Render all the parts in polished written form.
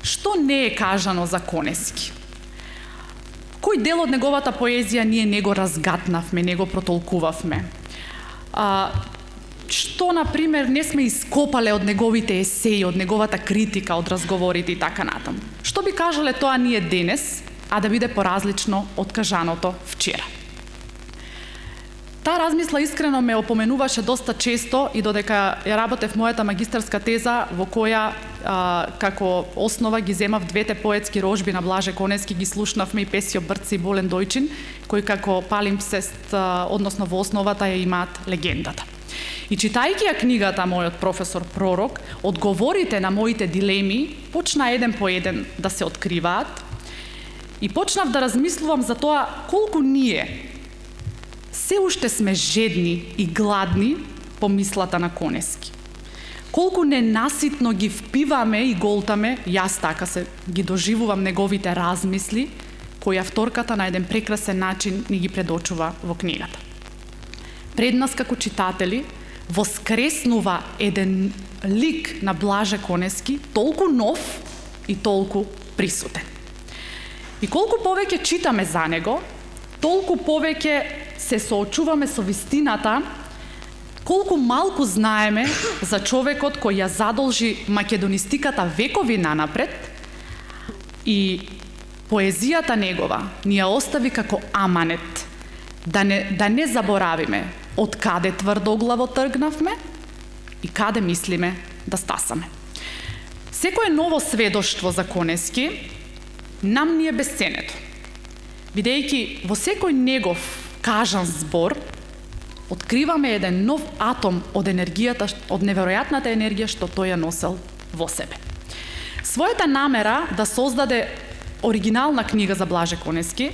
Што не е кажано за Конески? Кој дел од неговата поезија ние не го разгатнавме, не го протолкувавме? Што, например, не сме ископале од неговите есеи, од неговата критика, од разговорите и така натаму? Што би кажале тоа ние денес, а да биде поразлично од кажаното вчера? Таа размисла искрено ме опоменуваше доста често и додека ја работев мојата магистарска теза, во која како основа ги земав двете поетски рожби на Блаже Конески, ги слушнавме и Песио Брци и Болен Дојчин, кои како палимпсест, односно во основата ја имаат легендата. И читајќи ја книгата мојот професор Пророк, одговорите на моите дилеми почна еден по еден да се откриваат и почнав да размислувам за тоа колку ние се уште сме жедни и гладни по мислата на Конески. Колку ненаситно ги впиваме и голтаме, јас така се ги доживувам неговите размисли, кои авторката на еден прекрасен начин ни ги предочува во книгата. Пред нас како читатели воскреснува еден лик на Блаже Конески, толку нов и толку присутен. И колку повеќе читаме за него, толку повеќе се соочуваме со вистината, колку малку знаеме за човекот кој ја задолжи македонистиката векови нанапред и поезијата негова ни ја остави како аманет, да не заборавиме од каде тврдоглаво тргнавме и каде мислиме да стасаме. Секое ново сведоштво за Конески нам ни е бесценето, бидејќи во секој негов кажан збор откриваме еден нов атом од енергијата, од неверојатната енергија што тој ја носел во себе. Својата намера да создаде оригинална книга за Блаже Конески,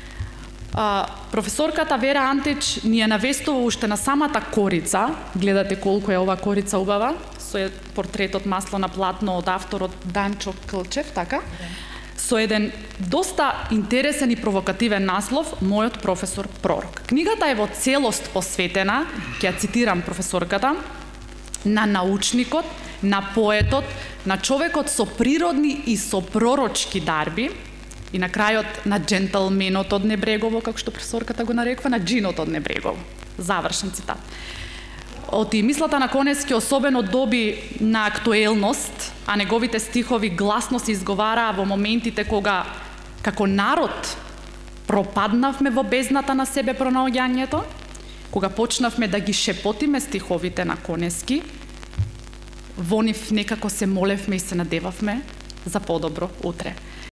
професорката Вера Антич ни ја навестува уште на самата корица. Гледате колку е ова корица убава, со портретот масло на платно од авторот Данчо Кълчев, така? Со еден доста интересен и провокативен наслов Мојот професор Пророк. Книгата е во целост посветена, ќе ја цитирам професорката, на научникот, на поетот, на човекот со природни и со пророчки дарби и на крајот на джентълменот од Небрегово, како што професорката го нарекува, на джинот од Небрегово. Завршен цитат. Од мислата на Конески особено доби на актуелност, а неговите стихови гласно се изговараа во моментите кога како народ пропаднавме во бездната на себе пронаоѓањето, кога почнавме да ги шепотиме стиховите на Конески, во нив некако се молевме и се надевавме за подобро утре.